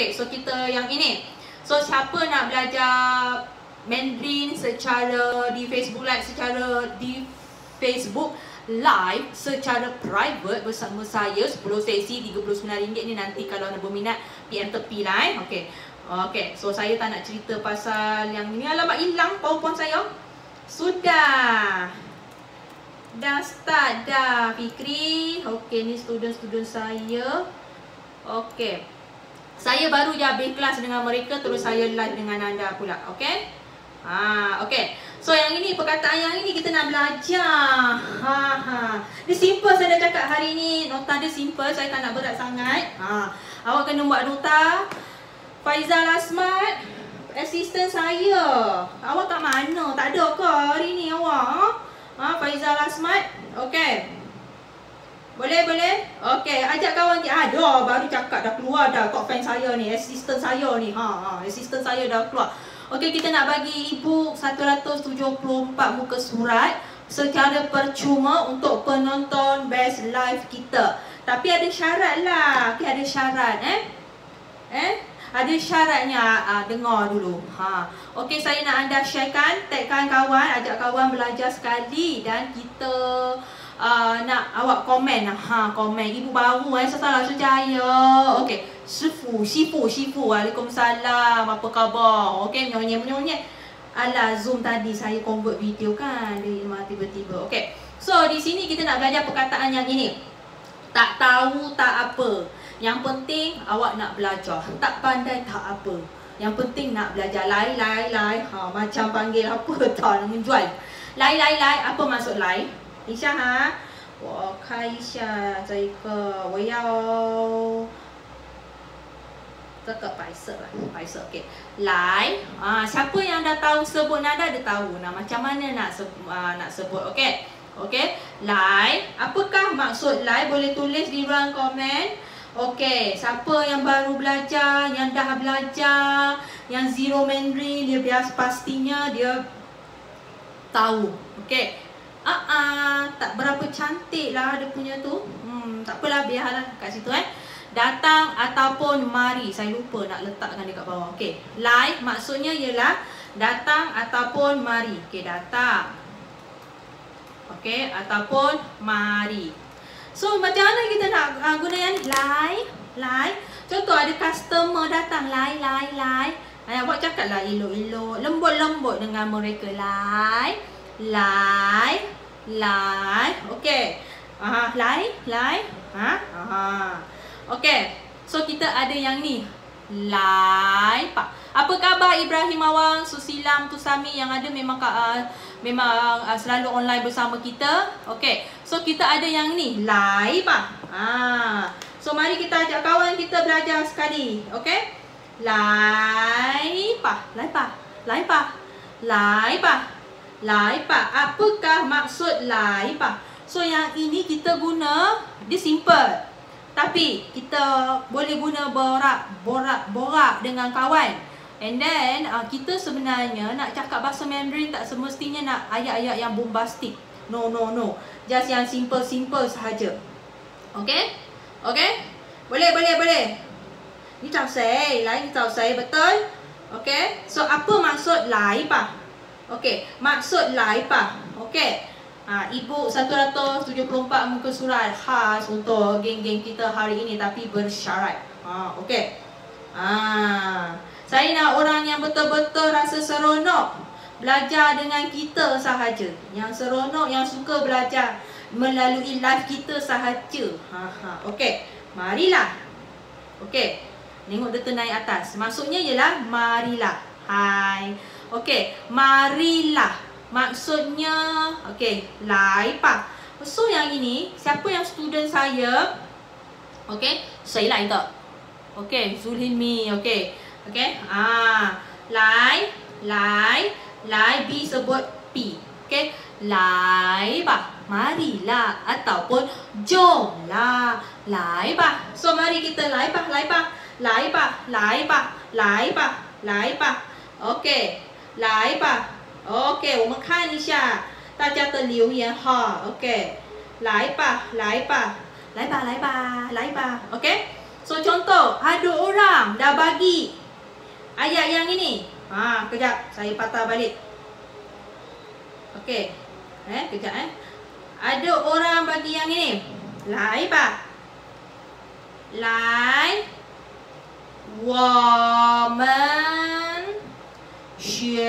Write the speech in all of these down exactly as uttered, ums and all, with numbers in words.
Okay, so kita yang ini. So siapa nak belajar Mandarin secara di Facebook Live, secara di Facebook Live secara private bersama saya, sepuluh sesi tiga puluh sembilan ringgit ni nanti kalau nak berminat P M tepi lah eh. Okay. Okay, so saya tak nak cerita pasal yang ini. Alamak, hilang PowerPoint saya. Sudah. Dah start dah Fikri. Okay, ni student-student saya. Okay, saya baru je habis kelas dengan mereka, terus saya live dengan anda pula. Okay. Ha, okay. So yang ini, perkataan yang ini kita nak belajar. Ha, ha. Dia simple saya dah cakap hari ni. Nota dia simple, saya tak nak berat sangat. Ha. Awak kena buat nota. Faizal Asmat, assistant saya. Awak kat mana? Tak ada ke hari ni awak? Ha, Faizal Asmat. Okay. Boleh, boleh? Okay, ajak kawan dia. Ada, baru cakap dah keluar dah top fan saya ni, assistant saya ni. Ha, ha, assistant saya dah keluar. Okay, kita nak bagi e-book seratus tujuh puluh empat muka surat secara percuma untuk penonton best live kita. Tapi ada syarat lah. Okay, ada syarat eh. Eh? Ada syaratnya, ah, dengar dulu. Ha. Okey, saya nak anda sharekan, tagkan kawan, ajak kawan belajar sekali dan kita uh, nak awak komen. Ha, komen. Ibu baru eh, Salah Sejaya. Okey, Sifu, Sifu, Sifu. Waalaikumsalam. Apa khabar? Okey, menyonyek-menyonyek. Alah, Zoom tadi saya convert video kan. Dia tiba-tiba. Okey. So, di sini kita nak belajar perkataan yang ini. Tak tahu tak apa. Yang penting awak nak belajar. Tak pandai tak apa. Yang penting nak belajar. Lai, lai, lai. Ha, macam panggil apa tak nak menjual. Lai, lai, lai. Apa maksud lai? Isha ha? 我看一下这个，我要这个白色lah. 白色, okey. Lai. Ha, siapa yang dah tahu sebut nada dia tahu. Nah, macam mana nak sebut, uh, nak sebut. Okey. Okey. Lai. Apakah maksud lai? Boleh tulis di ruang komen. Okey, siapa yang baru belajar, yang dah belajar, yang zero Mandarin, dia biasa pastinya dia tahu. Okey. Ah, uh-uh, tak berapa cantik lah dia punya tu. Hmm, tak apalah, biarlah kat situ eh. Datang ataupun mari. Saya lupa nak letakkan dekat bawah. Okey. Lai maksudnya ialah datang ataupun mari. Okey, datang. Okey, ataupun mari. So, macam mana kita nak uh, guna yang ni? Lai, lai. Contoh ada customer datang. Lai, lai, lai. Ay, awak cakap lah elok-elok. Lembut-lembut dengan mereka. Lai, lai, lai. Okey. Aha, lai, lai. Ha? Aha. Okey. So, kita ada yang ni. Lai, pak. Apa khabar Ibrahim Awang, Susilam, Tusami yang ada memang uh, memang uh, selalu online bersama kita. Okey. So kita ada yang ni, lai pa. Ah. So mari kita ajak kawan kita belajar sekali. Okey? Lai pa, lai pa, lai pa. Lai pa. Lai pa. Apakah maksud lai pa? So yang ini kita guna, dia simple. Tapi kita boleh guna borak, borak, borak dengan kawan. And then uh, kita sebenarnya nak cakap bahasa Mandarin tak semestinya nak ayat-ayat yang bombastik. No, no, no. Just yang simple-simple sahaja. Okay? Okay? Boleh, boleh, boleh. Ni tahu saya. Lai ni tahu saya. Betul? Okay? So, apa maksud lai pa? Okay. Maksud lai pa. Okay. Ha, e-book seratus tujuh puluh empat muka surat khas untuk geng-geng kita hari ini. Tapi bersyarat. Ha, okay. Ha. Saya nak orang yang betul-betul rasa seronok belajar dengan kita sahaja. Yang seronok, yang suka belajar melalui live kita sahaja. Ha, ha. Okey, marilah. Okey, tengok dia naik atas. Maksudnya ialah marilah. Hai. Okey, marilah. Maksudnya, okey, lai pa. So yang ini, siapa yang student saya? Okey, saya lah itu. Okey, Zulhilmi. Okey. Okey. Ah, lai, lai, lai B sebut P. Okey. Lai ba, marilah ataupun jomlah. Lai ba. So mari kita lai ba, lai ba, lai ba, lai ba, lai ba, lai ba. Okey. Lai ba. Okey, 我们看一下大家的留言哈。Okey. 来吧，来吧，来吧，来吧，来吧。Okey. So contoh, ada orang dah bagi ayat yang ini. Ha, kejap, saya patah balik. Okey. Eh, kejap eh. Ada orang bagi yang ini. Lai ba. Lai 我们学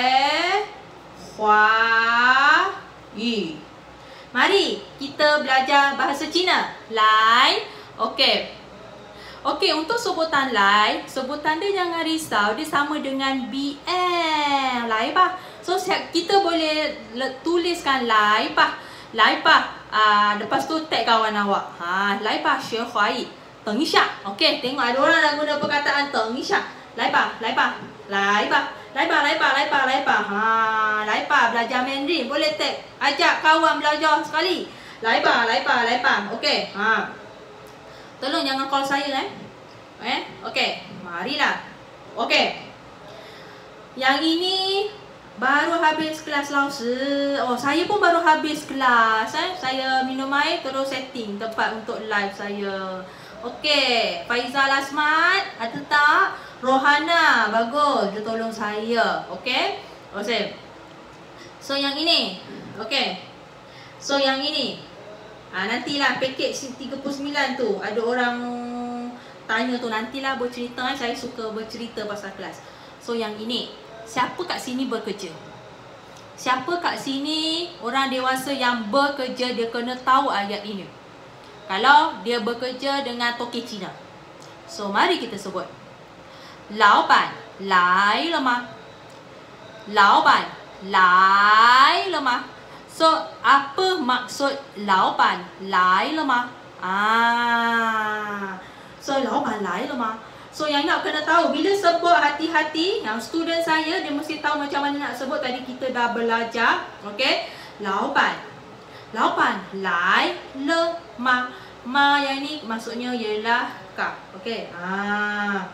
华语. Mari kita belajar bahasa Cina. Lai. Okey. Okey, untuk sebutan lai, sebutan dia jangan risau, dia sama dengan B M. Lai ba. So kita boleh tuliskan lai ba. Lai ba. Ah, lepas tu tag kawan awak. Ha, lai ba 学华语. 等一下, okey, tengok ada orang dah guna perkataan 等一下. Lai ba, lai ba, lai ba, lai ba, lai ba, lai ba, lai ba. Ha, lai ba belajar Mandarin, boleh tag, ajak kawan belajar sekali. Lai ba, lai ba, lai ba. Okey, ha. Tolong jangan call saya eh. Eh, okey, marilah. Okey. Yang ini baru habis kelas Laoshi. Oh, saya pun baru habis kelas eh. Saya minum air terus setting tempat untuk live saya. Okey, Faizal Asmat, ada tak? Rohana, bagus, dia tolong saya. Okey. Okey. So yang ini. Okey. So yang ini. Ah, nantilah pakej tiga puluh sembilan tu. Ada orang tanya tu, nantilah bercerita. Saya suka bercerita pasal kelas. So yang ini, siapa kat sini bekerja? Siapa kat sini orang dewasa yang bekerja, dia kena tahu ayat ini. Kalau dia bekerja dengan toke Cina. So mari kita sebut. Laoban lai le ma? Laoban lai le ma? So apa maksud laoban lai le ma? Ah. So laoban lai le ma? So yang nak kena tahu, bila sebut hati-hati, yang student saya dia mesti tahu macam mana nak sebut. Tadi kita dah belajar. Okey. Laoban. Laoban lai le ma. Ma yang ni maksudnya ialah kak. Okey. Ah.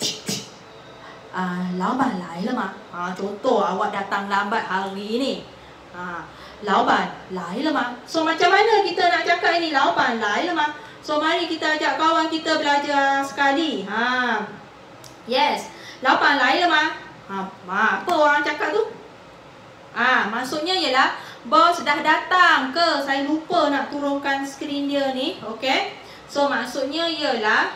Ah, laoban lai le ma. Ah, contoh awak datang lambat hari ni. Ah, laoban lai le ma. So macam mana kita nak cakap ini laoban lai le ma? So mari kita ajak kawan kita belajar sekali. Ha. Yes. Laoban lai le ma. Ha, ma, apa orang cakap tu? Ah, maksudnya ialah bos dah datang ke? Saya lupa nak turunkan skrin dia ni. Okey. So maksudnya ialah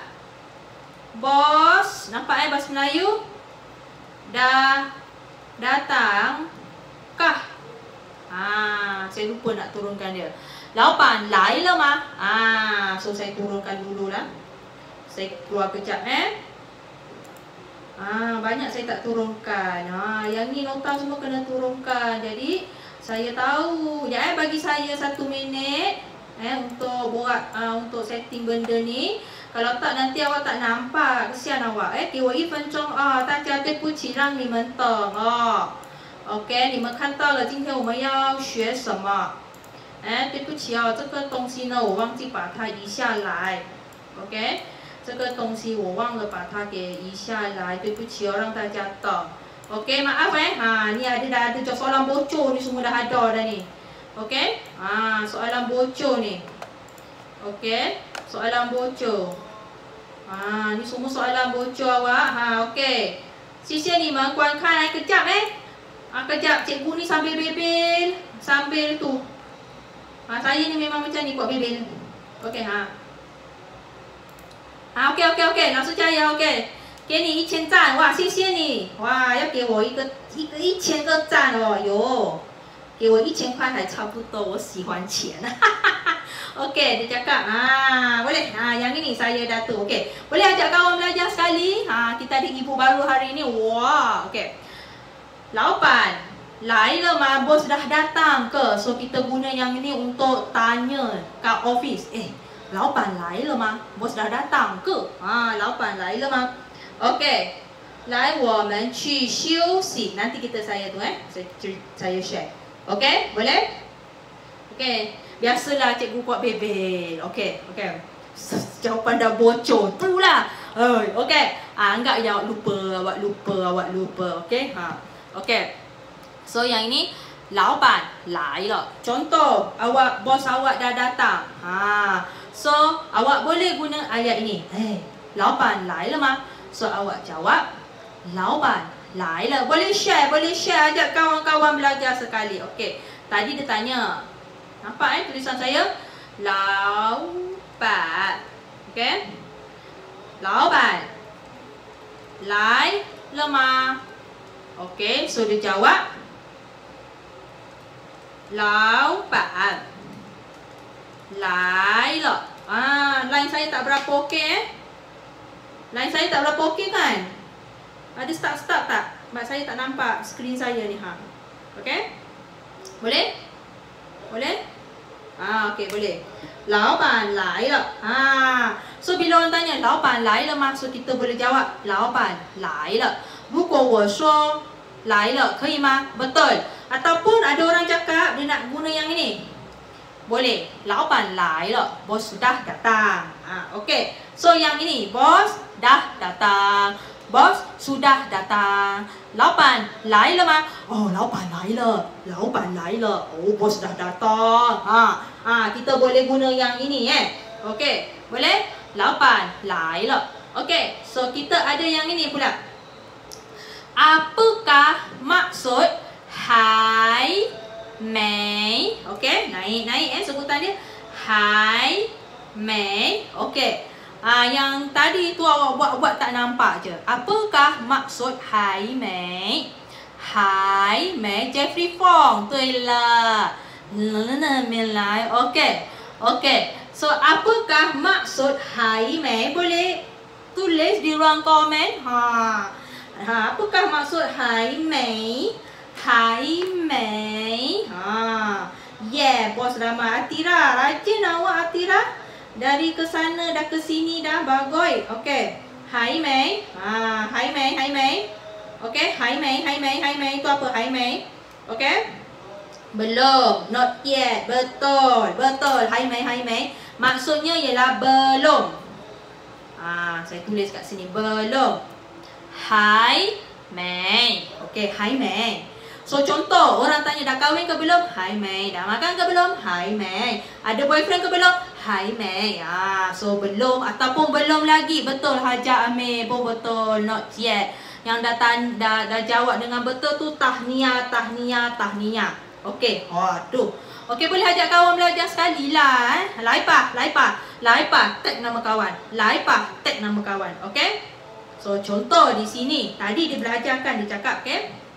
bos, nampak eh bahasa Melayu? Dah datang kah? Ah, saya lupa nak turunkan dia. Laoban lai le ma. Ah, so saya turunkan dululah. Saya keluar kejap eh. Ah, banyak saya tak turunkan. Ah, yang ni nota semua kena turunkan. Jadi saya tahu. Ya, eh, bagi saya satu minit eh untuk buat uh, untuk setting benda ni. Kalau tak nanti awak tak nampak, kesian awak eh. 给我一分钟啊，大家对不起，让你们等哦。OK， 你们看到了，今天我们要学什么？哎，对不起哦，这个东西呢，我忘记把它移下来。OK， 这个东西我忘了把它给移下来，对不起哦，让大家等。OK, maaf eh. Ha, ni ada dah ada soalan bocor ni, semua dah ada dah ni. OK? Ha, soalan bocor ni. OK, soalan bocor. Ha, ni semua soalan bocor awak. Ha, OK. 谢谢你们观看，来 kejap eh. Ha, kejap, cikgu ni sambil bebel, sambil tu. Ha, saya ni memang macam ni buat bebel. OK, ha. Ha, OK, OK, OK. 老师加油 OK。 给你一千赞，哇！谢谢你，哇！要给我一个一个一千个赞哦，哟！给我一千块还差不多，我喜欢钱。Okey, dia cakap, ah boleh. Ah yang ini saya dah tu. Okey, boleh ajak kawan belajar sekali. Ah kita ada ibu baru hari ini. Wah, okey. Laoban, lai le ma, bos dah datang ke? So kita guna yang ini untuk tanya kat office. Eh, laoban lai le ma, bos dah datang ke? Ah, laoban lai le ma. Okey, 来我们去休息. Nanti kita saya tu eh, saya, saya share. Okey, boleh? Okey, biasalah cikgu buat bebel. Okey, okey. Jawapan dah bocor tu lah. Oi, okey. Ah, anggap je awak lupa, awak lupa, awak lupa. Okey, ha. Okey. So yang ini laoban lai le. Contoh, awak bos awak dah datang. Ha. So awak boleh guna ayat ini. Eh, 老板来了吗? So awak jawab, 老板来了. Boleh share, boleh share ajak kawan-kawan belajar sekali. Okey. Tadi dia tanya. Nampak eh tulisan saya? 老板. Okey. 老板来了吗? Okey, so dia jawab, 老板来了. Ah, line saya tak berapa okey eh? Line saya tak berapa okey kan? Ada stuck-stuck tak? Mak saya tak nampak skrin saya ni ha. Okey? Boleh? Boleh? Ah, okey boleh. 老板来了. Ah, so bila orang tanya 老板来了吗? So kita boleh jawab 老板来了. 如果我说来了可以吗? Betul. Ataupun ada orang cakap dia nak guna yang ini. Boleh. 老板来了. Bos sudah datang. Ah, okey. So yang ini bos dah datang. Bos sudah datang. 老板来了吗? Oh, 老板来了. 老板来了. Oh, bos dah datang. Ha, ha, kita boleh guna yang ini eh. Okey, boleh? 老板来了. Okey, so kita ada yang ini pula. Apakah maksud hai mei? Okey, naik-naik eh sebutan dia. Hai mei. Okey. Ah, yang tadi tu awak buat-buat tak nampak je. Apakah maksud hai mei? Hai mei Jeffrey Fong. 对了. Okey. Okey. So apakah maksud hai mei? Boleh tulis di ruang komen. Ha. Ha, apakah maksud hai mei? Hai mei. Ha. Yeah, bos ramai Atira. Rajin awak Atira. Dari ke sana dah ke sini dah bagoi. Okey. Hai mei. Ha, hai mei, hai mei. Okey, hai mei, hai mei, hai mei itu apa hai mei? Okey. Belum, not yet. Betul, betul. Hai mei, hai mei. Maksudnya ialah belum. Ah, saya tulis kat sini belum. Hai mei. Okey, hai mei. So contoh, orang tanya dah kahwin ke belum? Hai mei. Dah makan ke belum? Hai mei. Ada boyfriend ke belum? Hai mei. Ah, so belum ataupun belum lagi. Betul Haja Amir pun betul, not yet. Yang dah tan, dah, dah jawab dengan betul tu tahniah, tahniah, tahniah. Okey. Oh, tu. Okey, boleh ajak kawan belajar sekali lah eh. Laipah, laipah. Laipah, tag nama kawan. Laipah, tag nama kawan. Okey? So contoh di sini, tadi dia belajarkan, dia cakap okey.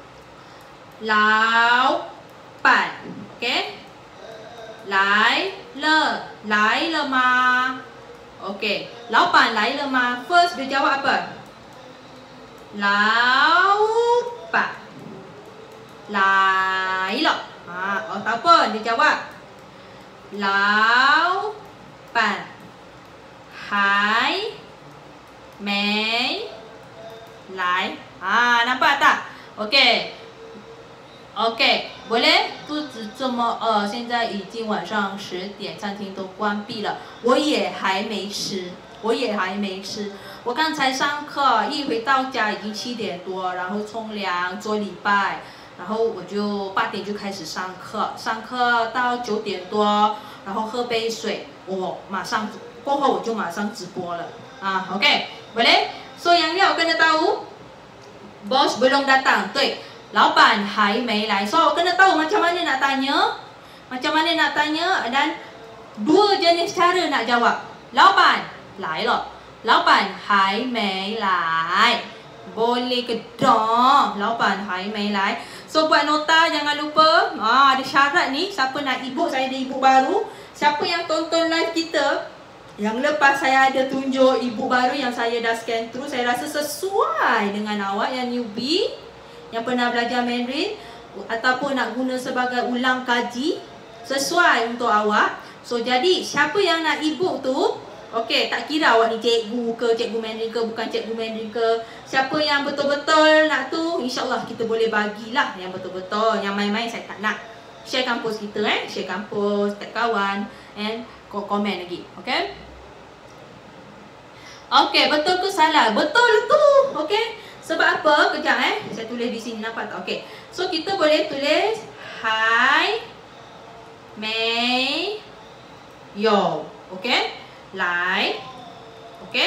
老板 okey. 来了, 来了吗? Okey. 老板来了吗? First dia jawab apa? 老板来了. Ha, ataupun dia jawab 老板还没来. Ha, nampak tak? Okey. OK， boleh？ 肚子这么饿，现在已经晚上十点，餐厅都关闭了，我也还没吃，我也还没吃。我刚才上课，一回到家已经七点多，然后冲凉做礼拜，然后我就八点就开始上课，上课到九点多，然后喝杯水，我马上过后我就马上直播了啊 ，OK， boleh？ So yang ni awak kena tahu, bos belum datang， 对。 老板还没来. So kena tahu macam mana nak tanya, macam mana nak tanya dan dua jenis cara nak jawab. 老板来了, 老板还没来. Boleh ke tak? 老板还没来. So buat nota jangan lupa. Ah, ada syarat ni. Siapa nak ibu, saya ada ibu baru. Siapa yang tonton live kita, yang lepas saya ada tunjuk ibu baru yang saya dah scan through, saya rasa sesuai dengan awak yang newbie, yang pernah belajar Mandarin ataupun nak guna sebagai ulang kaji, sesuai untuk awak. So jadi siapa yang nak ibu tu, okey, tak kira awak ni cikgu ke, cikgu Mandarin ke, bukan cikgu Mandarin ke, siapa yang betul-betul nak tu, insyaAllah kita boleh bagilah yang betul-betul. Yang main-main saya tak nak. Share kampus kita eh, share kampus, tag kawan and komen lagi. Okey. Okey, betul ke salah? Betul tu. Okey. Sebab apa? Kejap eh. Saya tulis di sini, nampak tak? Okey. So kita boleh tulis hai mei yo. Okey? Lai. Okey.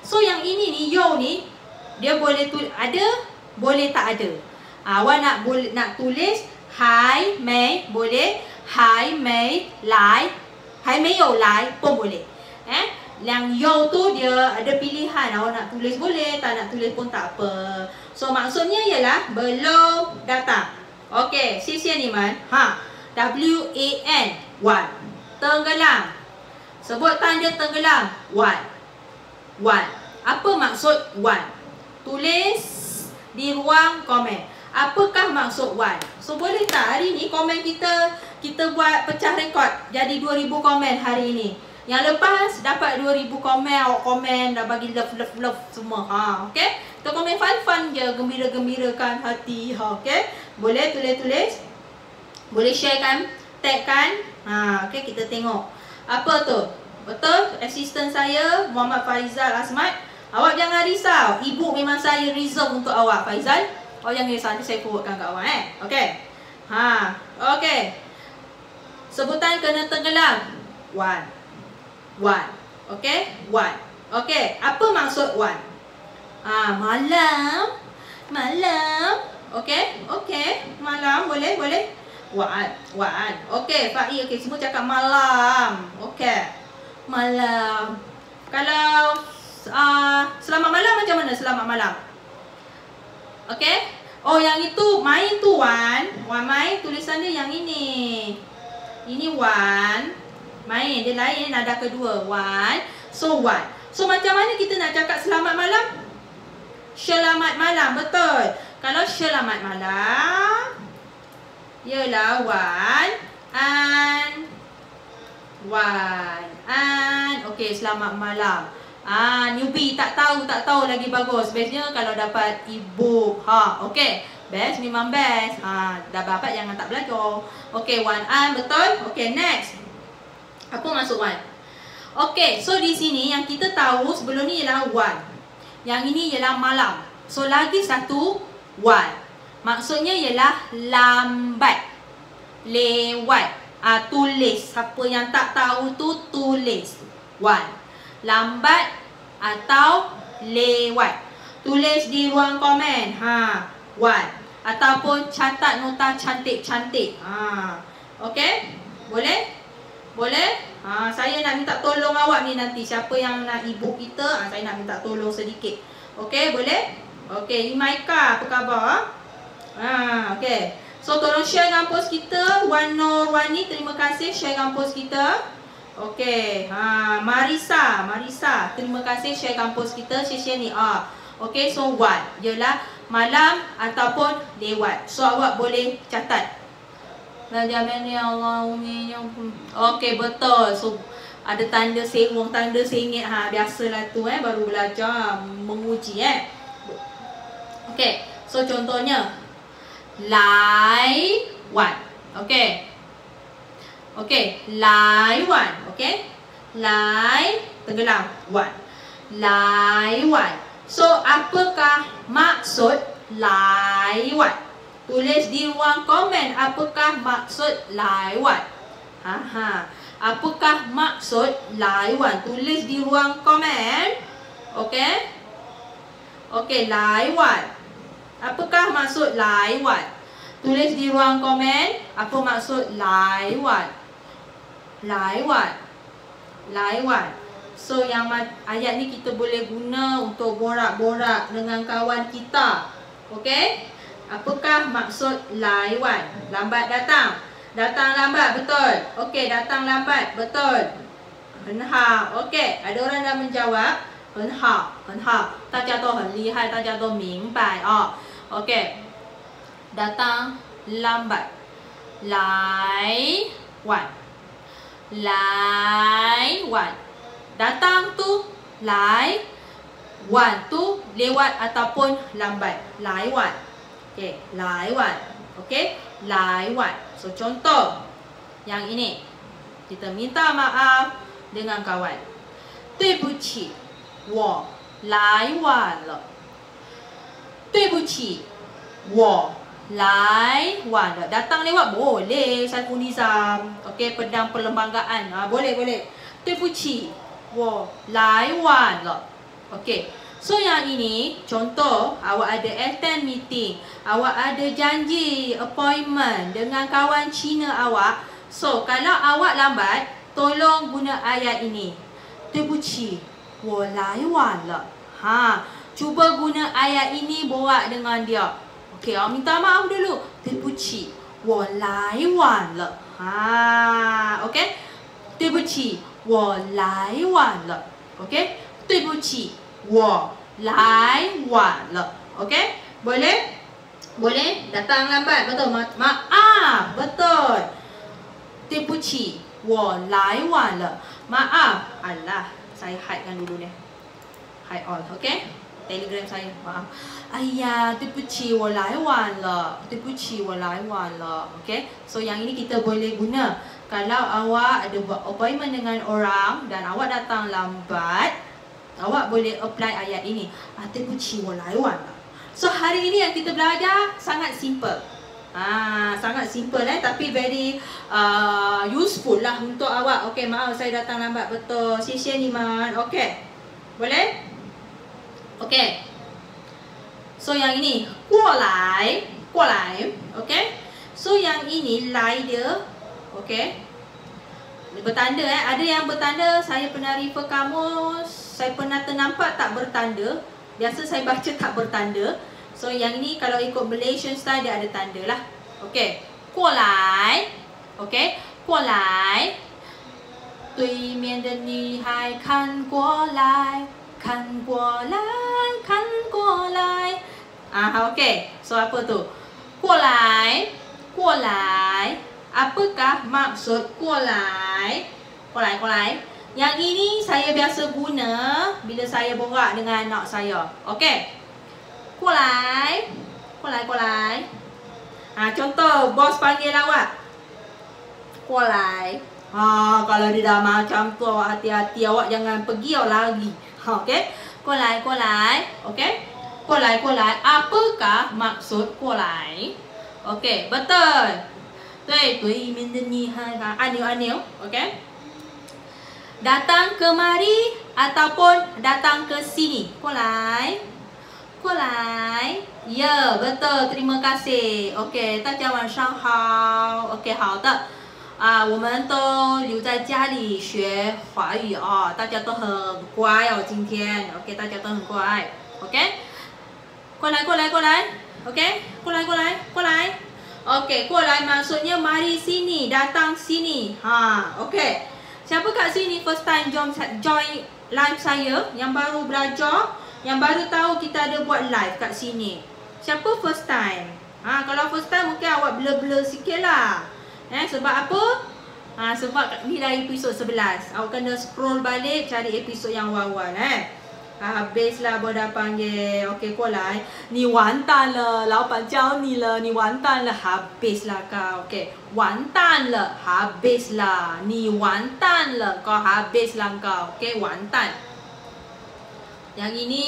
So yang ini ni, yo ni, dia boleh tu ada, boleh tak ada. Awak nak boleh nak tulis hai mei boleh, hai mei lai, hai mei you lai pun boleh. Eh, yang yo tu dia ada pilihan, awak nak tulis boleh, tak nak tulis pun tak apa. So maksudnya ialah belum datang. Okey, sisia ni man. Ha, W A N, wan. Tenggelam. Sebut tanda tenggelam, wan. Wan. Apa maksud wan? Tulis di ruang komen. Apakah maksud wan? So boleh tak hari ni komen kita, kita buat pecah rekod jadi dua ribu komen hari ini. Yang lepas dapat dua ribu komen, awak komen dah bagi love love love semua. Ha, okey. Kita komen fun-fun je, gembira-gembirakan hati. Ha, okey. Boleh tulis-tulis. Boleh sharekan, tagkan. Ha, okey, kita tengok. Apa tu? Betul? Asisten saya Muhammad Faizal Azmat. Awak jangan risau. Ibu memang saya reserve untuk awak, Faizal. Awak jangan risau, nanti saya forwardkan kat awak eh. Okey. Ha, okey. Sebutan kena tenggelam. One. One. Okey, one. Okey, apa maksud one? Ah, malam. Malam. Okey, okey. Malam boleh, boleh. One. One. Okey, Fai, okey, semua cakap malam. Okey. Malam. Kalau uh, selamat malam macam mana selamat malam? Okey. Oh, yang itu main tu one. One main tulisan dia yang ini. Ini one. Main, dia lain nada kedua. One. So, one. So, macam mana kita nak cakap selamat malam? Selamat malam, betul. Kalau selamat malam, ialah one. And one. And okey, selamat malam. Ah, newbie tak tahu, tak tahu lagi bagus. Bestnya kalau dapat e-book. Ha, okey. Best memang best. Ha, dah dapat jangan tak belajar. Okey, one and betul. Okey, next. Apa maksud one? Okey, so di sini yang kita tahu sebelum ni ialah one. Yang ini ialah malam. So lagi satu one. Maksudnya ialah lambat. Lewat. Ah, tulis. Siapa yang tak tahu tu tulis. One. Lambat atau lewat. Tulis di ruang komen. Ha, one. Ataupun catat nota cantik-cantik. Ha. Okey? Boleh? Boleh? Ha, saya nak minta tolong awak ni nanti. Siapa yang nak e-book kita, ha, saya nak minta tolong sedikit. Okey, boleh? Okey, Imaika, apa khabar? Ha, okey. So, tolong share dengan post kita. Wan Nur Wani, terima kasih share dengan post kita. Okey. Ha, Marisa, Marisa, terima kasih share dengan post kita. Share ni. Ah. Okey, so one ialah malam ataupun lewat. So, awak boleh catat. Rajaman ya Allah umminya. Okey, betul. So ada tanda sewong, tanda sengit. Ha, biasalah tu eh, baru belajar menguji eh. Okey. So contohnya lai wan. Okey. Okey, lai wan. Okey. Lai tenggelam wan. Lai wan. So apakah maksud lai wan? Tulis di ruang komen apakah maksud laiwan. Ha ha. Apakah maksud laiwan? Tulis di ruang komen. Okey? Okey, laiwan. Apakah maksud laiwan? Tulis di ruang komen apa maksud laiwan. Laiwan. Laiwan. So yang ayat ni kita boleh guna untuk borak-borak dengan kawan kita. Okey? Apakah maksud laiwan? Lambat datang. Datang lambat, betul. Okey, datang lambat, betul. Henha. Okey, ada orang dah menjawab. Henha, henha. 大家都很厉害，大家都明白哦。Okey. Datang lambat. Laiwan. Laiwan. Datang tu laiwan tu lewat ataupun lambat. Laiwan. Okey, laiwan. Okey, laiwan. So contoh yang ini. Kita minta maaf dengan kawan. 对不起，我来晚了。对不起，我来晚了. Datang lewat boleh. Saiful Nizam. Okey, pedang perlembagaan. Ha, boleh, boleh. 对不起，我来晚了. Okey. So yang ini contoh awak ada attend meeting, awak ada janji appointment dengan kawan Cina awak. So kalau awak lambat, tolong guna ayat ini. 对不起，我来晚了. Ha, cuba guna ayat ini borak dengan dia. Okey, awak minta maaf dulu. 对不起，我来晚了. Ha, okey. 对不起，我来晚了. Okey. 对不起，我来晚了. Okey? Boleh? Boleh? Datang lambat, betul? Ma maaf, betul. 对不起，我来晚了. Maaf. Alah, saya hidekan dulu ni. Hide all, okey? Telegram saya, maaf. 哎呀，对不起，我来晚了。对不起，我来晚了. Okey? So yang ini kita boleh guna. Kalau awak ada buat appointment dengan orang dan awak datang lambat, awak boleh apply ayat ini. Ah, 对不起，我来晚了. So hari ini yang kita belajar sangat simple. Ah, sangat simple eh, tapi very uh, useful lah untuk awak. Okey, maaf saya datang lambat, betul. 谢谢你们. Okey. Boleh? Okey. So yang ini 过来, 过来. Okey. So yang ini 来 dia. Okey. Bertanda eh. Ada yang bertanda, saya pernah refer kamus, saya pernah ternampak tak bertanda. Biasa saya baca tak bertanda. So yang ini kalau ikut Malaysian style dia ada tanda lah. Okey. 过来. Okey. 过来. 对面的女孩看过来，看过来，看过来. Ah, okey. So apa tu? 过来, 过来. Apakah maksud 过来? 过来, 过来. Yang ini saya biasa guna bila saya borak dengan anak saya. Okey. 过来, 过来, 过来. Ha, contoh bos panggil awak. 过来. Ha, kalau dia dah macam tu, awak hati-hati, awak jangan pergi, awak lari. Ha, okey. 过来, 过来. Okey. 过来, 过来. Apakah maksud 过来? Okey, betul. 对，对面的女孩看 anil-anil. Okey. Datang kemari ataupun datang ke sini. 过来. 过来. Ya, betul. Terima kasih. Okey, 大家晚上好. Okey, 好的。啊，我们都留在家里学华语哦，大家都很乖哦，今天 OK， 大家都很乖 OK， 过来过来过来 OK， 过来过来过来 OK， 过来 maksudnya mari sini, datang sini. Ha, OK. Siapa kat sini first time join join live saya, yang baru belajar, yang baru tahu kita ada buat live kat sini? Siapa first time? Ha, kalau first time mungkin awak blur-blur sikit lah. Eh, sebab apa? Ha, sebab ni dah episod sebelas. Awak kena scroll balik cari episod yang awal-awal eh. Ha, habislah boda panggil. Okey, kau lah. Ni wantan le, 老板教你了, ni wantan le, habislah kau. Okey, wantan le, habislah. Ni wantan le, kau habislah kau. Okey, wantan. Yang ini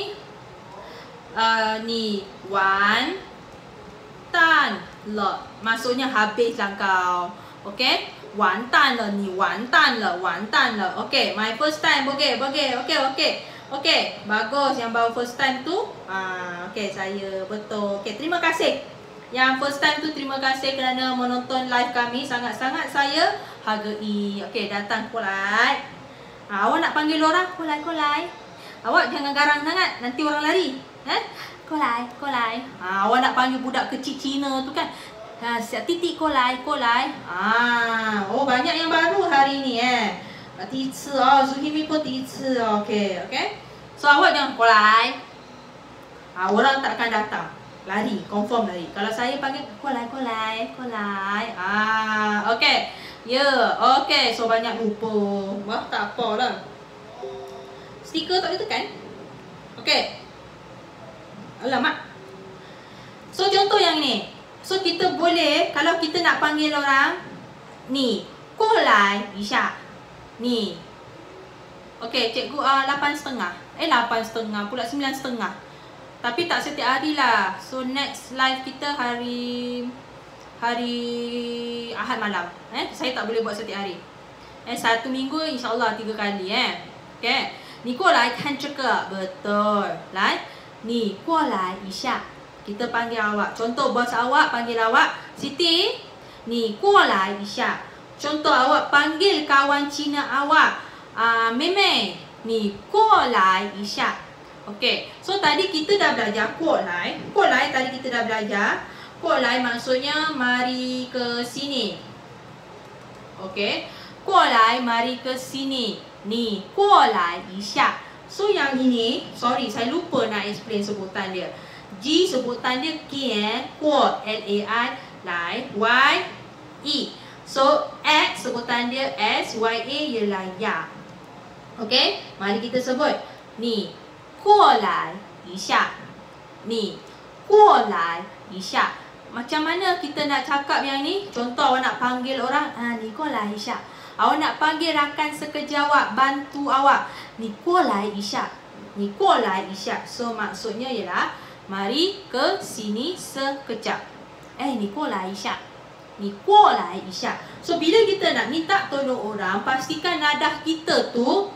uh, ni wan tan le, maksudnya habislah kau. Okey, 完蛋了，你完蛋了，完蛋了。Okey, my first time. Okey, okey, okey, okey. Okey, bagus yang baru first time tu. Ah, okey, saya betul. Okey, terima kasih. Yang first time tu terima kasih kerana menonton live kami. Sangat-sangat saya hargai. Okey, datang kolai. Ah, awak nak panggil orang? Kolai, kolai. Awak jangan garang sangat, nanti orang lari. Eh? Kolai, kolai. Ah, awak nak panggil budak kecil Cina tu kan? Ha, titik kolai, kolai. Ah, oh banyak yang baru hari ni eh. 第一次哦 Zuhimi pun 第一次 Okey, okey. So awak jangan kolai. Ah, orang tak akan datang. Lari, confirm lari. Kalau saya panggil kolai, kolai, kolai. Ah, okey. Ya, yeah, okey. So banyak lupa. Wah, tak apalah. Stiker tak boleh tekan. Okey. Alamak. So contoh yang ni. So kita boleh, kalau kita nak panggil orang, ni, 过来一下, ni. Okey, cikgu uh, lapan setengah. Eh, lapan setengah pula, sembilan setengah. Tapi tak setiap hari lah. So next live kita hari hari Ahad malam. Eh, saya tak boleh buat setiap hari. Eh, satu minggu insyaAllah tiga kali eh. Okey. 你过来看这个. Betul. 来，你过来一下. Kita panggil awak. Contoh bos awak panggil awak, Siti, 你过来一下. Contoh awak panggil kawan Cina awak, uh, Meme, 你过来一下. Okey. So tadi kita dah belajar 过来. 过来 tadi kita dah belajar. 过来maksudnya mari ke sini. Okey. 过来 mari ke sini. 你过来一下. So yang ini, sorry saya lupa nak explain sebutan dia. G sebutan dia Kie, Kuo, L A I, Lai, Y, E. So X sebutan dia S, Y, A ialah Ya. Okey, mari kita sebut. Ni, Kuo lai一下. Ni, Kuo lai一下. Macam mana kita nak cakap yang ni? Contoh awak nak panggil orang, ah, ni Kuo lai一下. Awak nak panggil rakan sekerja awak, bantu awak, ni Kuo lai一下. Ni Kuo lai一下. So maksudnya ialah mari ke sini sekejap. Eh, ni Kuo lai一下. Ni Kuo lai一下. So bila kita nak minta tolong orang, pastikan nadah kita tu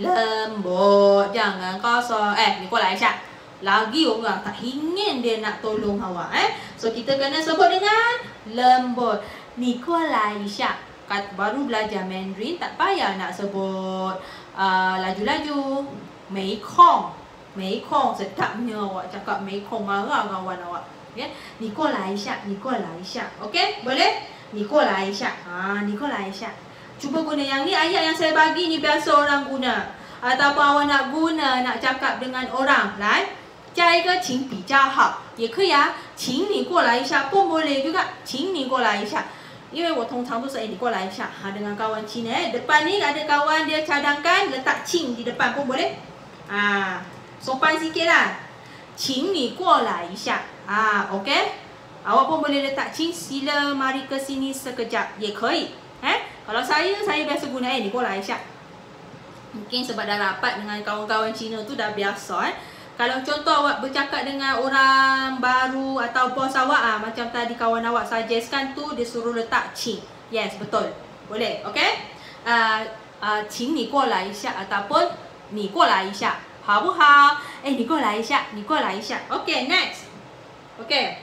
lembut, jangan kasar. Eh, ni Kuo lai一下. Lagi orang tak ingin dia nak tolong awak, eh. So kita kena sebut dengan lembut. Ni Kuo lai一下. Kat baru belajar Mandarin tak payah nak sebut uh, laju-laju. Mei kong. Mei kong, sedapnya awak cakap mei kong, marah kawan awak. Okay? Ni Kuo lai一下, ni Kuo lai一下. Okey, boleh? Ni Kuo lai一下. Ha, ni Kuo lai一下. Cuba guna yang ni, ayat yang saya bagi ni biasa orang guna. Ataupun awak nak guna, nak cakap dengan orang. Lai, 加一个请比较好，也可以啊。请你过来一下 pun boleh juga. 请你过来一下。因为我通常都是哎，你过来一下ha, dengan kawan Cina. Eh. Depan ni ada kawan dia cadangkan, letak 请 di depan pun boleh. Ah, sopan sikit lah. 请你过来一下. Ah, okey. Awak pun boleh letak 请 sila mari ke sini sekejap. Ye koi. Eh? Kalau saya, saya biasa guna eh, ni 过来一下. Mungkin sebab dah rapat dengan kawan-kawan Cina tu dah biasa eh. Kalau contoh awak bercakap dengan orang baru atau bos awak, ah, macam tadi kawan awak suggestkan tu, dia suruh letak 请. Yes, betul. Boleh, okey? Uh, uh, 请你过来一下 ataupun 你过来一下，好不好？哎，你过来一下，你过来一下。Okay, next. Okay.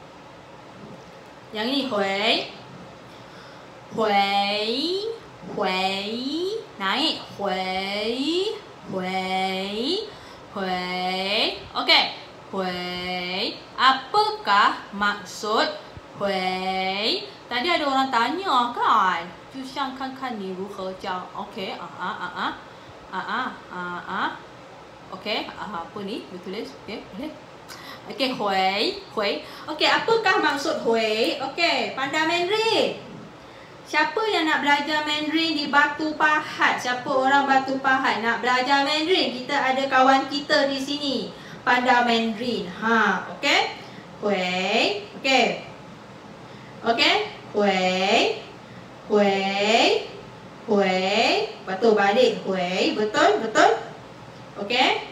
Yang ini 回，回，回，naik 回，回。回, okey, 回. Apakah maksud 回? Tadi ada orang tanya kan? 就像看看你如何教. Okey, ah ah ah ah. Ah ah ah ah. Okey, ah apa ni? Bertulis. Okey, boleh. Okey, 回, 回. Okey, apakah maksud 回? Okey, pandai Mandarin. Siapa yang nak belajar Mandarin di Batu Pahat? Siapa orang Batu Pahat nak belajar Mandarin? Kita ada kawan kita di sini, pandai Mandarin. Ha, okey. Hui, okey. Okey, hui. Hui. Hui. Betul balik hui, betul, betul. Okey.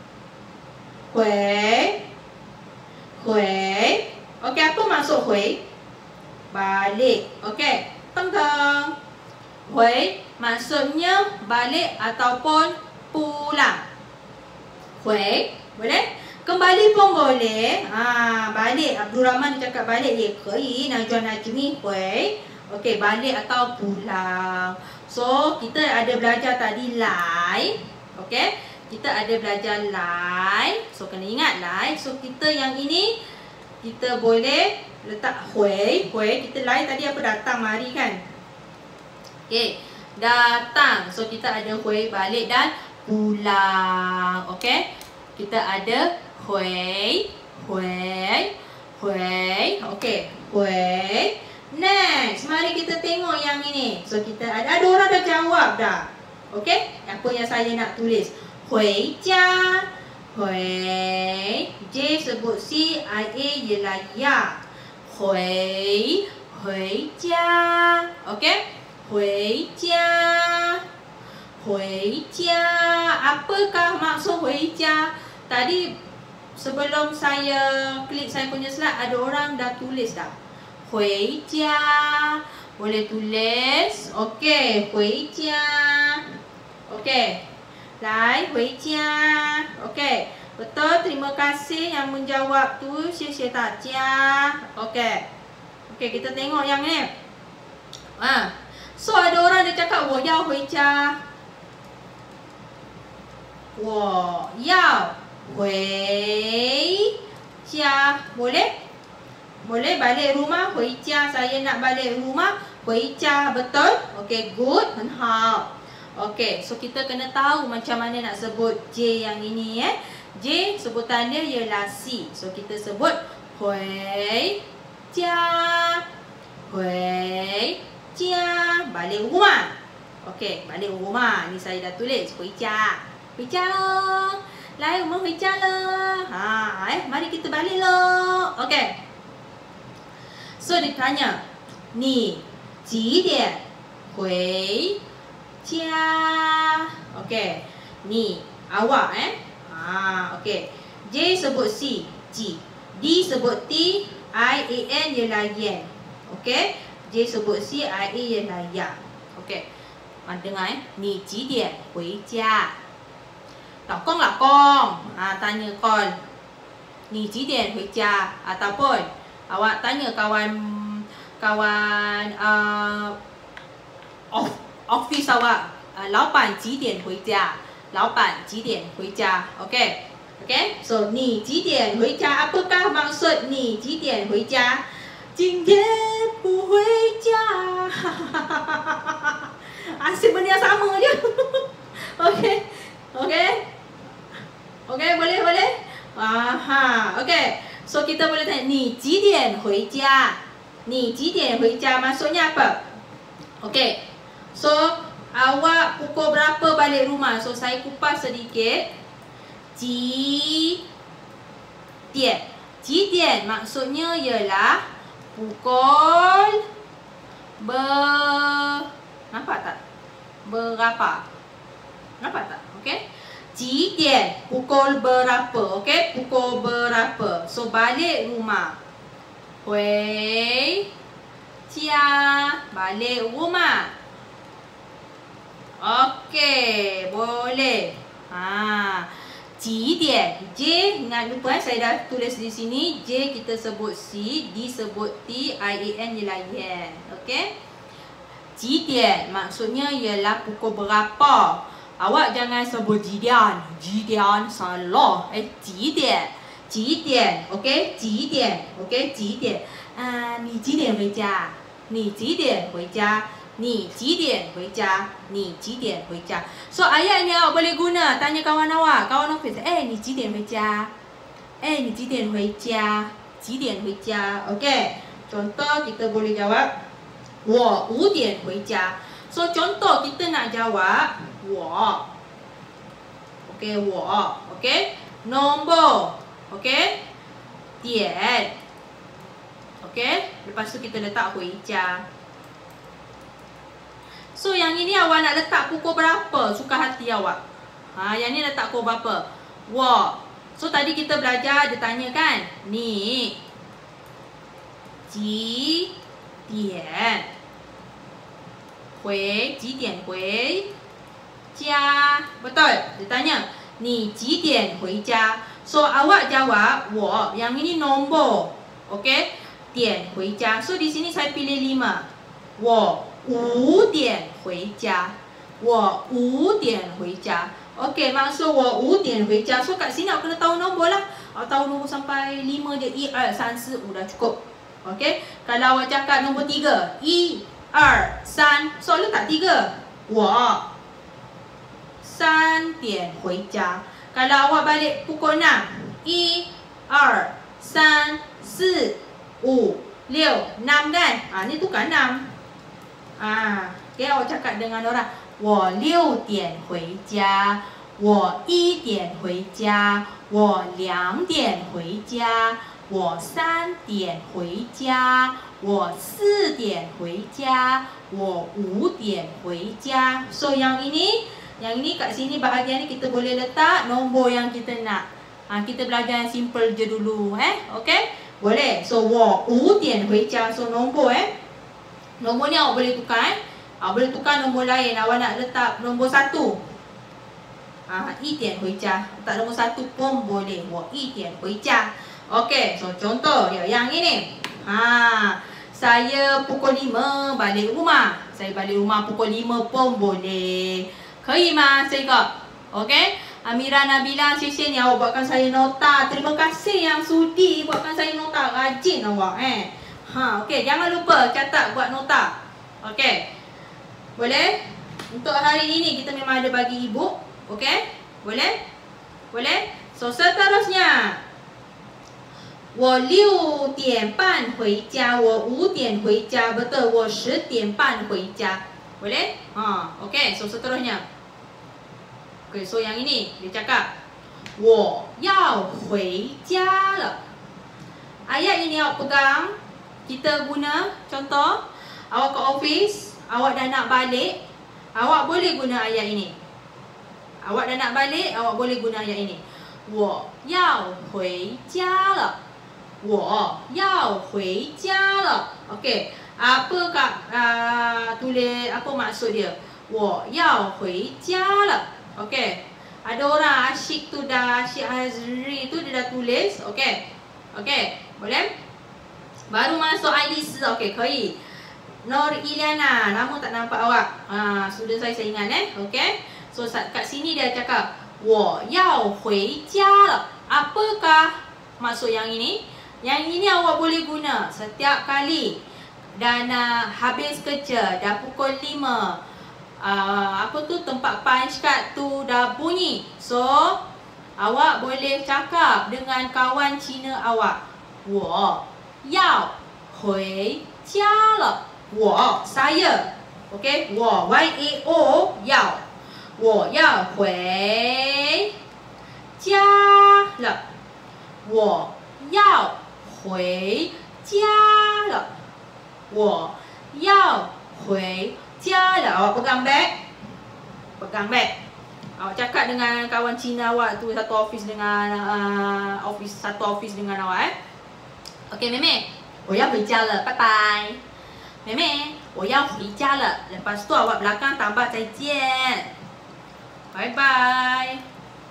Hui. Hui. Okey, apa maksud hui? Balik. Okey. Teng-teng. Hui maksudnya balik ataupun pulang. Hui, boleh? Kembali pun boleh. Ha, balik. Abdul Rahman dia cakap balik. Ya, koi. Najwa Najmi. Hui. Okey, balik atau pulang. So, kita ada belajar tadi lai. Okey. Kita ada belajar lai. So, kena ingat lai. So, kita yang ini, kita boleh letak hui, hui. Kita lain tadi apa? Datang, mari kan? Okey. Datang. So, kita ada hui, balik dan pulang. Okey. Kita ada hui, hui, hui. Okey. Hui. Next. Mari kita tengok yang ini. So, kita ada, ada orang dah jawab dah. Okey. Apa yang saya nak tulis? Hui jia. Hui. J sebut C. I A ialah ya. 回回家 okey, 回家 回家. Apakah maksud 回家? Tadi sebelum saya klik saya punya slide, ada orang dah tulis dah. 回家 boleh tulis. Okey, 回家. Okey. 来回家 Okey, betul. Terima kasih yang menjawab tu. 谢谢大家 Okey. Okey, kita tengok yang ni. Ah, so ada orang dia cakap 我要回家我要回家 boleh? Boleh balik rumah 回家 saya nak balik rumah 回家 betul? Okey, good, 很好 Okey, so kita kena tahu macam mana nak sebut J yang ini eh. J sebutan dia ialah C. So kita sebut 回家 回家 balik rumah. Okey, balik rumah. Ni saya dah tulis 回家 回家咯 来我们回家了 ha, eh, mari kita balik lo. Okey, so ditanya 你几点回家 Okey, ni awak eh. Ha, okey. J sebut C, G. D sebut T, I A N ialah yen. Okey. J sebut C, I A ialah ya. Okey. Bạn dengar eh. Ni几点回家 Tao con là con. Ha, tanya con. Ni 几点回家 ataupun awak tanya kawan kawan uh, off office awak, uh, 老板几点回家 老板几点回家 Okey. Okey. So, 你几点回家 apakah maksud 你几点回家 今天不回家 asyik benda yang sama je. Okey. Okey. Okey, boleh boleh. Aha. Okey. So, kita boleh tanya 你几点回家 你几点回家 maksudnya apa? Okey. So, awak pukul berapa balik rumah? So, saya kupas sedikit. Ji dian. Ji dian maksudnya ialah pukul ber... Nampak tak? Berapa? Nampak tak? Okey. Ji dian, pukul berapa? Okey, pukul berapa? So, balik rumah. Hui jia, balik rumah. Okey, boleh. Ha, ji dian. J, ingat lupa eh, saya dah tulis di sini. J kita sebut C, D sebut T, I A N ialah yen. Okey. Ji dian maksudnya ialah pukul berapa. Awak jangan sebut ji dian. Ji dian salah. Eh, ji dian. Ji dian. Okey, ji dian. Okey, ji dian. Ah, ni ji dian 回家 Ni ji dian 回家 Ni ji dian 回家 Ni ji dian 回家 So ayat ni awak boleh guna. Tanya kawan awak, kawan office, eh ni ji dian 回家 Eh ni ji dian 回家 Ji dian 回家 Okey. Contoh kita boleh jawab 我五点回家 So contoh kita nak jawab 我 Okey, 我 Okey. Nombor. Okey. Dian. Okey. Lepas tu kita letak 回家 So, yang ini awak nak letak pukul berapa? Suka hati awak. Ha, yang ni letak pukul berapa? Wo. So, tadi kita belajar, dia tanya kan? Ni. Ji. Dian. Hui. Ji dian hui. Jia. Betul. Dia tanya. Ni ji dian hui jia. So, awak jawab. Wo. Yang ini nombor. Okey. Dian hui jia. So, di sini saya pilih lima. Wo. 五点回家 我五点回家 Okey, maksud 我五点回家 So kat sini awak kena tahu nombor lah. Awak tahu nombor sampai lima je. one two three four dah cukup. Okey. Kalau awak cakap nombor tiga, one two three, so letak tiga. 我三点回家 Kalau awak balik pukul enam, one two three four five enam kan? Ha, ni tukar enam. Ah, okay, awak cakap dengan orang 我六点回家 我一点回家 我两点回家 我三点回家 我四点回家 我五点回家 So yang ini, yang ini kat sini bahagian ni kita boleh letak nombor yang kita nak. Ha, kita belajar yang simple je dulu eh. Okey? Boleh. So 我五点回家 So nombor eh. Nombor ni awak boleh tukar eh. Awak boleh tukar nombor lain. Awak nak letak nombor satu. 啊，一点回家. Tak nombor satu pun boleh. 我一点回家. Okey, so contoh dia yang ini. Ha, saya pukul lima balik rumah. Saya balik rumah pukul lima pun boleh. 可以吗？这个 Okey. Amira Nabila, 谢谢你 awak buatkan saya nota. Terima kasih yang sudi buatkan saya nota. Rajin awak eh. Ha, okey, jangan lupa catat buat nota. Okey. Boleh? Untuk hari ini kita memang ada bagi ibu. Okey? Boleh? Boleh? So seterusnya. 我六点半回家，我五点回家，betul. 我十点半回家。Boleh? Ha, okey. So seterusnya. Okey, so yang ini dia cakap 我要回家了. Ayat ini awak pegang. Kita guna contoh. Awak ke office, awak dah nak balik, awak boleh guna ayat ini. Awak dah nak balik, awak boleh guna ayat ini. 我要回家了。我要回家了. Okey. Apa kak uh, tulis apa maksud dia? 我要回家了. Okey. Ada orang asyik tu dah, Asyik Hazri tu dia dah tulis. Okey. Okey. Boleh? Baru masuk I D四. Okey, 可以. Nur Iliana, nama tak nampak awak. Ha, student saya saya ingat eh. Okey. So kat sini dia cakap 我要回家了. Apakah maksud yang ini? Yang ini awak boleh guna setiap kali dan uh, habis kerja dah pukul lima. Uh, apa tu tempat punch card tu dah bunyi. So awak boleh cakap dengan kawan Cina awak. 我要回家了. 我 saya. Okey, 我 Y A O 要. 我要回家了. 我要回家了. 我要回家了. Awak pegang beg. Pegang beg. Awak cakap dengan kawan Cina awak tu satu office dengan uh, office satu office dengan awak eh. Okey, Meme. 我要回家了. Bye bye. Meme, 我要回家了. Lepas tu awak belakang tambah 再见. Bye bye.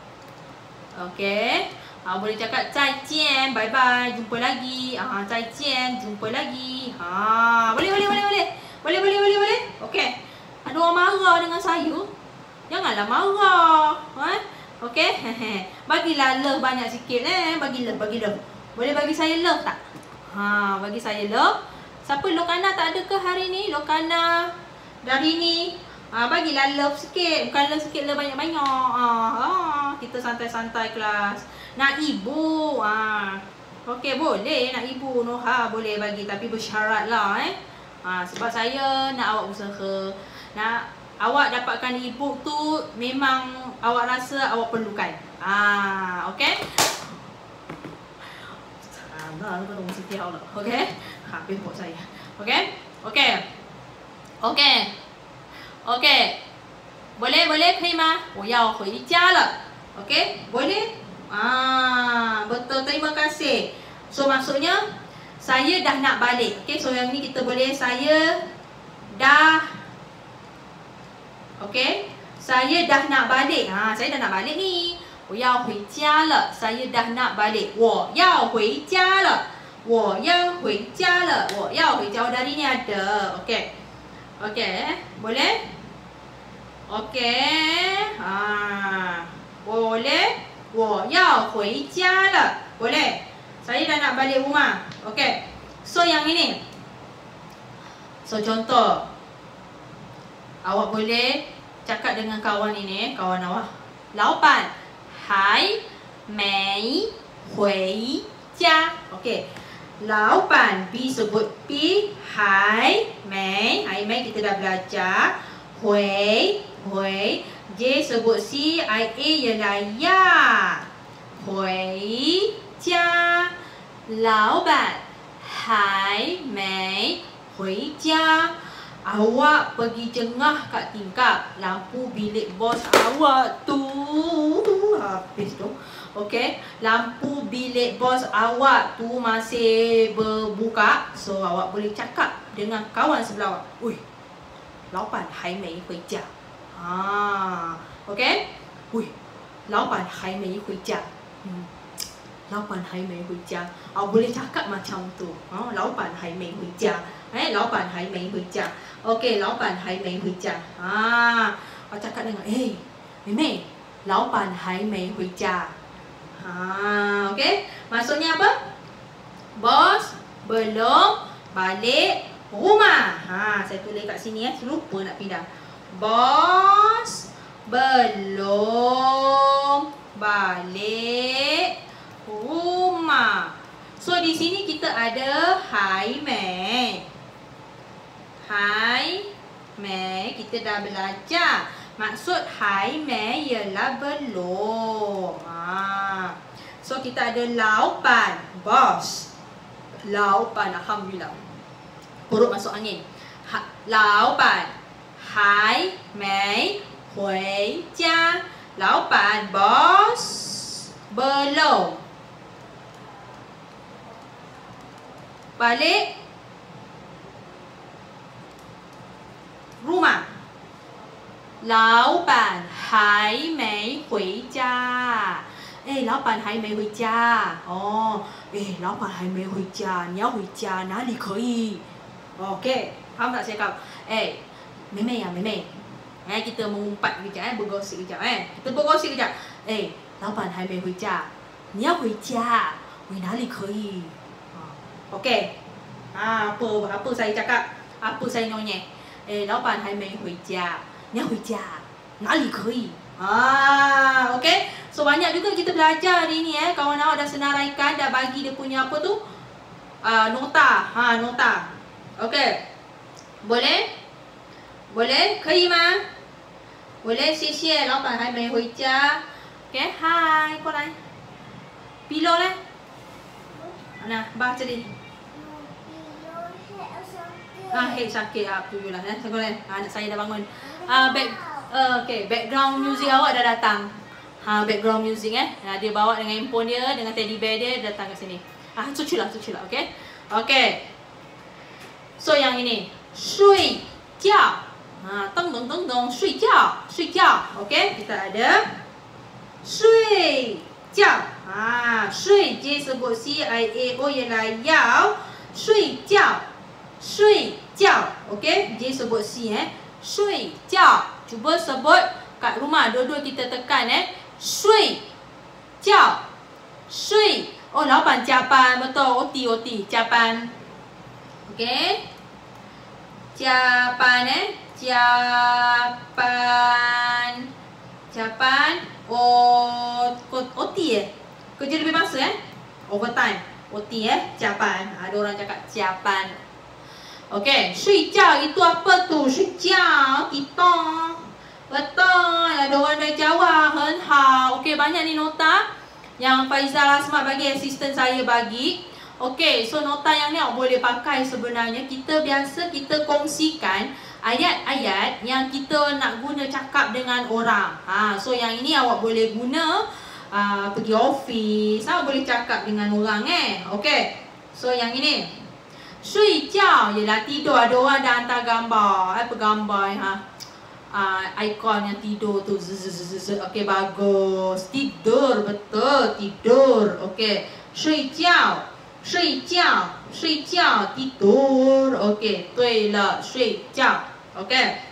Okey. Ah, boleh cakap 再见, bye bye, jumpa lagi. Ah, 再见, jumpa lagi. Ha, boleh boleh boleh boleh. Boleh boleh boleh boleh. Okey. Ada orang marah dengan saya. Janganlah marah. Ha? Okey. Bagilah love banyak sikit eh. Bagi love, bagi love. Boleh bagi saya love tak? Ha, bagi saya love. Siapa Lokana tak ada ke hari ni? Lokana dari ni. Ha, bagilah love sikit. Bukan love sikit, love banyak-banyak. Ha, ha, kita santai-santai kelas. Nak ibu. Ha. Okey, boleh nak ibu. Noha boleh bagi. Tapi bersyarat lah eh. Ha, sebab saya nak awak usaha. Nak awak dapatkan ibu tu memang awak rasa awak perlukan. Ha, okey. Salah ke dong setiap lah. Okey. Habis buat saya. Okey. Okey. Okey. Okey. Boleh, boleh, 可以吗？我要回家了. Okey, boleh? Ah, betul, terima kasih. So maksudnya saya dah nak balik. Okey, so yang ni kita boleh saya dah. Okey, saya dah nak balik. Ha, saya dah nak balik ni. 我要回家了. Saya dah nak balik. 我要回家了. 我要回家了. 我要回家. Oh, dari ni ada. Okey. Okey, boleh? Okey. Ha, boleh? 我要回家了. Boleh? Saya dah nak balik rumah. Okey. So yang ini. So contoh. Awak boleh cakap dengan kawan ini, kawan awak. 老板还没回家. Okey. 老板 B sebut B. 还没 还没 kita dah belajar. 回回 J sebut C, I A ialah ya. 回家. 老板还没回家. Awak pergi jengah kat tingkap. Lampu bilik bos awak tu habis tu. Okey, lampu bilik bos awak tu masih berbuka. So awak boleh cakap dengan kawan sebelah awak. Ui, 老板还没回家. Ha, okey. Ui, Laoban hai mei hui jia. Hmm. Laoban hai mei hui jia. Oh, boleh cakap macam tu. Oh, laoban hai mei hui jia. Eh, laoban hai mei hui jia. Okey, laoban hai mei hui jia. Ha, oh, cakap dengan, eh, Mei, laoban hai mei hui jia. Ha, okey. Maksudnya apa? Bos belum balik rumah. Ha, saya tulis kat sini eh, lupa nak pindah. Bos belum balik rumah. So di sini kita ada hai mei. Hai mei kita dah belajar. Maksud hai mei ialah belum. Ha. So kita ada laoban, bos. Laoban, alhamdulillah. Perut masuk angin. Ha, laoban hai mei hui jia. Laoban, bos belum balik rumah. Laoban hai mei hui jia. Eh, laoban还没回家哦。哎，老板还没回家，你要回家哪里可以 ？Okey, faham tak saya cakap? Eh, Mei ya, Mei. Eh, kita mengumpat kejap eh, bergosip kejap eh. Kita bergosip kejap. Eh, 老板还没回家，你要回家，回哪里可以？ Okey. Ah, apa apa saya cakap? Apa saya nonyeh? Eh, 老板还没回家，你要回家，哪里可以？ Ah, okey. So banyak juga kita belajar hari ni eh. Kawan awak dah senaraikan, dah bagi dia punya apa tu? Uh, nota. Ha, nota. Okey. Boleh? Boleh? 可以吗？ Boleh? 谢谢老板还没回家。Okey, hai, 过来。Pillow leh. Nah, baca ni. Ah, head sakit ah, tu lah eh. Boleh. Anak saya dah bangun. Ah, back Uh, okay, background music awak dah datang. Ha, background music eh. Ha, dia bawa dengan handphone dia, dengan teddy bear dia datang ke sini. Ah, cuci lah, cuci lah, okey. Okey. So yang ini, 睡觉. Ha, tong tong tong tong, 睡觉, 睡觉. Okey, kita ada 睡觉. Ha, 睡 J sebut C I A O ialah yao. 睡觉, 睡觉. Okey, J sebut C eh. 睡觉. Cuba sebut kat rumah, dua-dua kita tekan eh. 睡觉, 睡. Oh, 老板加班, betul. O T O T, 加班. Okey. 加班 eh. 加班. 加班. O O T eh. Kerja lebih masa eh. Overtime. O T eh. 加班. Ada orang cakap 加班. Okey, 睡觉 itu apa tu? 睡觉, tidur. Betul, ada orang dah jawab. 很好. Okey, banyak ni nota yang Faizal Asmat bagi, assistant saya bagi. Okey, so nota yang ni awak boleh pakai sebenarnya. Kita biasa kita kongsikan ayat-ayat yang kita nak guna cakap dengan orang. Ha, so yang ini awak boleh guna uh, pergi office, awak boleh cakap dengan orang eh. Okey. So yang ini 睡觉 ialah tidur. Ada orang dah hantar gambar, apa gambar ha. Uh, ikon yang tidur tu. Okey, bagus. Tidur, betul, tidur. Okey. 睡觉, 睡觉, 睡觉, tidur. Okey, 对了, 睡觉. Okey.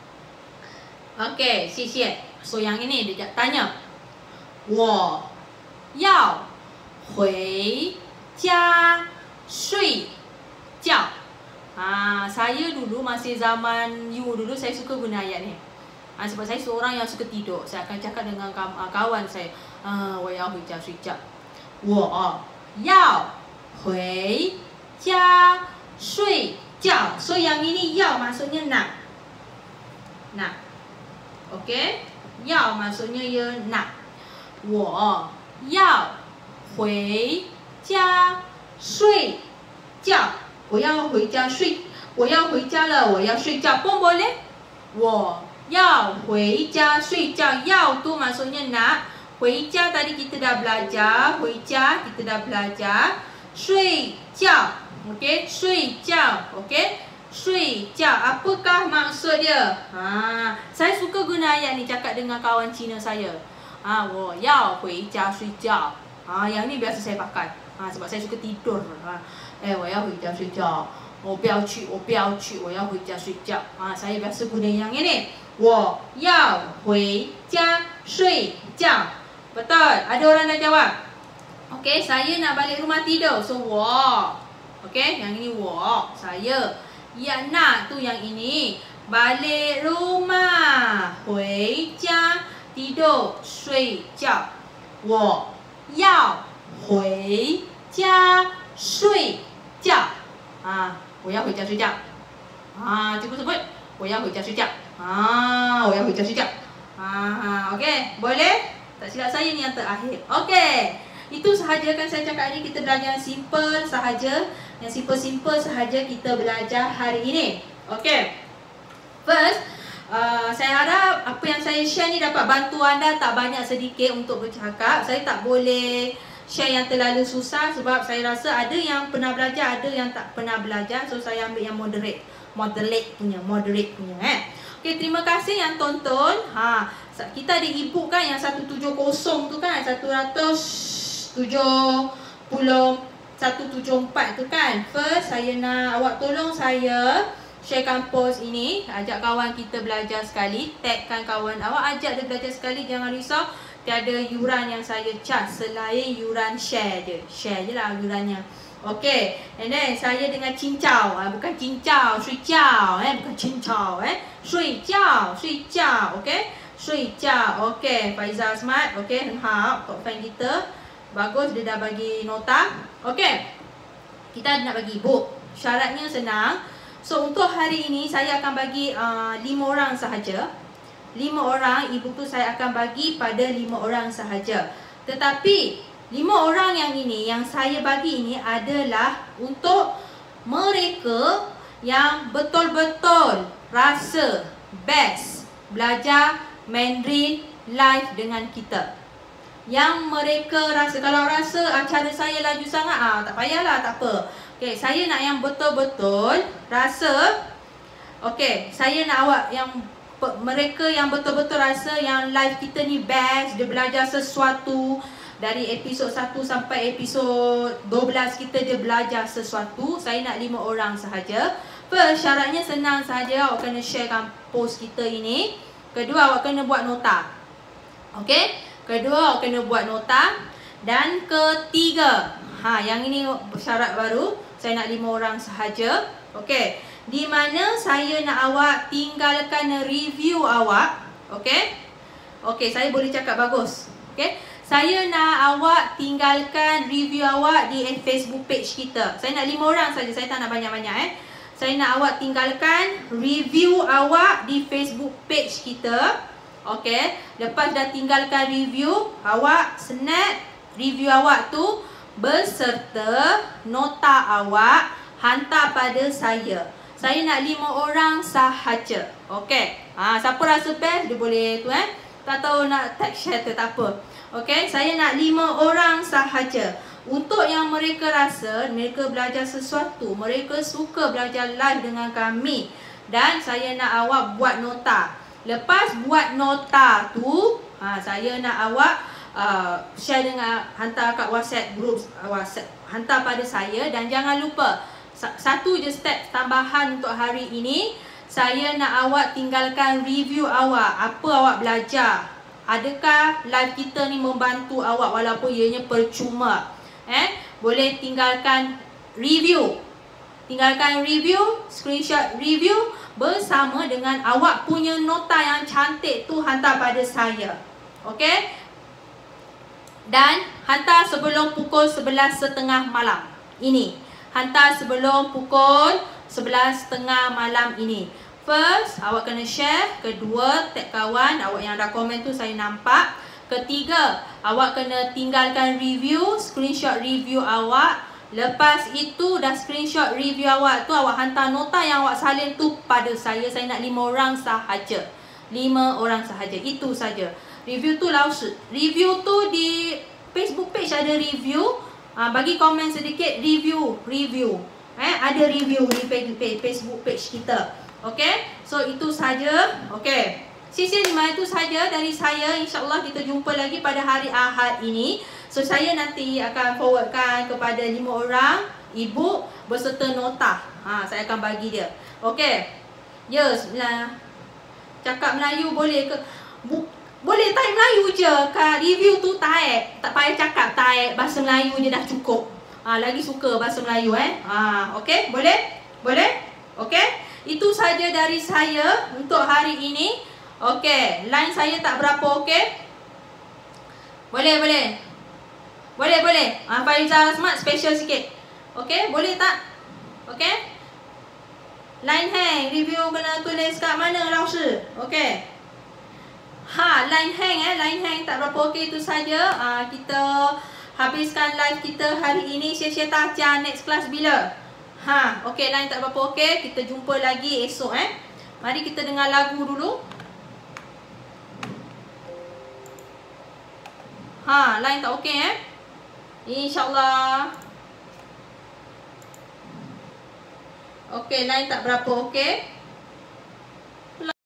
Okey, 谢谢. So yang ini dia tanya, 我要回家睡觉. Ha, saya dulu masih zaman you dulu saya suka guna ayat ni. Ha, sebab saya seorang yang suka tidur. Saya akan cakap dengan kawan saya, ah, 我要回家睡觉. 我要回家睡觉. So yang ini 要 maksudnya nak. Nak. Okey? 要 maksudnya ya nak. 我要回家睡觉. 我要回家睡，我要回家了，我要睡觉pun boleh. 我要回家睡觉. 要 tu maksudnya nak. 回家 tadi kita dah belajar. 回家 kita dah belajar. 睡觉. Okey, 睡觉. Okey, 睡觉. Apakah maksud dia? Ha, saya suka guna ayat ni cakap dengan kawan Cina saya. Ha, 我要回家睡觉. Ha, yang ni biasa saya pakai. Ha, sebab saya suka tidur. Ha, eh, 我要回家睡觉. 我不要去，我不要去，我要回家睡觉. Ha, saya biasa guna yang ini. 我要回家睡觉. Betul? Ada orang nak jawab? Okey, saya nak balik rumah tidur. So, 我. Okey, yang ini 我. Saya. Ya nak tu yang ini. Balik rumah. 回家 tidur 睡觉. 我要回家睡觉. Ha, 我要回家睡觉. Ha, cikgu sebut 我要回家睡觉. Ha, 我要回家睡觉. Ha, okey, boleh? Tak silap saya ni yang terakhir. Okey. Itu sahaja kan saya cakap ni, kita belajar yang simple sahaja. Yang simple-simple sahaja kita belajar hari ini. Okey. First, uh, saya harap apa yang saya share ni dapat bantu anda tak banyak sedikit untuk bercakap. Saya tak boleh share yang terlalu susah sebab saya rasa ada yang pernah belajar, ada yang tak pernah belajar. So saya ambil yang moderate. Moderate punya, moderate punya eh. Okey, terima kasih yang tonton. Ha, kita ada ebook kan yang seratus tujuh puluh tu kan, seratus tujuh puluh, seratus tujuh puluh empat tu kan. First, saya nak awak tolong saya sharekan post ini, ajak kawan kita belajar sekali, tagkan kawan awak, ajak dia belajar sekali, jangan risau. Tiada yuran yang saya charge selain yuran share je. Share je lah yurannya. Okay, and then saya dengan cincau, ha, bukan cincau, shui jiao, eh, bukan cincau, eh, shui jiao, shui jiao, okay, shui jiao, okay, Faizal Smart, okay, 很好, top fan kita, bagus, dia dah bagi nota, okay, kita nak bagi book, syaratnya senang. So untuk hari ini saya akan bagi uh, lima orang sahaja, lima orang, ibu tu saya akan bagi pada lima orang sahaja, tetapi lima orang yang ini, yang saya bagi ini adalah untuk mereka yang betul-betul rasa best belajar Mandarin live dengan kita. Yang mereka rasa, kalau rasa acara saya laju sangat, ah tak payahlah, tak apa. Okey, saya nak yang betul-betul rasa, okey, saya nak awak yang mereka yang betul-betul rasa yang live kita ni best, dia belajar sesuatu. Dari episod satu sampai episod dua belas kita dia belajar sesuatu. Saya nak lima orang sahaja. First, syaratnya senang sahaja. Awak kena sharekan post kita ini. Kedua, awak kena buat nota. Okey? Kedua, awak kena buat nota. Dan ketiga, ha, yang ini syarat baru. Saya nak lima orang sahaja. Okey? Di mana saya nak awak tinggalkan review awak. Okey? Okey, saya boleh cakap bagus. Okey? Saya nak awak tinggalkan review awak di Facebook page kita. Saya nak lima orang saja, saya tak nak banyak-banyak eh. Saya nak awak tinggalkan review awak di Facebook page kita. Okey, lepas dah tinggalkan review, awak snap review awak tu beserta nota awak, hantar pada saya. Saya nak lima orang sahaja. Okey. Ha, siapa rasa best dia boleh tu eh. Tak tahu nak tag share tu tak apa. Okey, saya nak lima orang sahaja. Untuk yang mereka rasa mereka belajar sesuatu, mereka suka belajar live dengan kami, dan saya nak awak buat nota. Lepas buat nota tu, ha, saya nak awak uh, share dengan, hantar kat WhatsApp group, uh, WhatsApp, hantar pada saya. Dan jangan lupa, satu je step tambahan untuk hari ini, saya nak awak tinggalkan review awak. Apa awak belajar? Adakah live kita ni membantu awak walaupun ianya percuma? Eh, boleh tinggalkan review. Tinggalkan review, screenshot review bersama dengan awak punya nota yang cantik tu, hantar pada saya. Okey? Dan hantar sebelum pukul sebelas tiga puluh malam ini. Hantar sebelum pukul sebelas tiga puluh malam ini. First, awak kena share. Kedua, tag kawan. Awak yang dah komen tu saya nampak. Ketiga, awak kena tinggalkan review, screenshot review awak. Lepas itu, dah screenshot review awak tu, awak hantar nota yang awak salin tu pada saya. Saya nak lima orang sahaja. Lima orang sahaja. Itu saja. Review tu laus. Review tu di Facebook page ada review. Ha, bagi komen sedikit, review. Review. Eh, ada review di Facebook page kita. Okey, so itu saja. Okey, Sisi lima itu saja dari saya. InsyaAllah kita jumpa lagi pada hari Ahad ini. So saya nanti akan forwardkan kepada lima orang ibu berserta nota. Ha, saya akan bagi dia. Okey. Ya, yes, cakap Melayu boleh ke? Bu boleh type Melayu je. Kat review tu type. Tak payah cakap, type bahasa Melayu je dah cukup. Ha, lagi suka bahasa Melayu eh. Ha, okey, boleh? Boleh? Okey. Itu saja dari saya untuk hari ini. Okey, line saya tak berapa, okey? Boleh, boleh. Boleh, boleh. Ah, Faizal Smart special sikit. Okey, boleh tak? Okey? Line hang, review kena tulis kat mana, Lao Shi? Okey. Ha, line hang eh, line hang tak berapa, okey, itu saja. Ah, kita habiskan live kita hari ini. Sia-sia tajah next class bila? Ha, okey, line tak berapa, okey. Kita jumpa lagi esok eh. Mari kita dengar lagu dulu. Ha, line tak okey eh. InsyaAllah. Okey, line tak berapa okey.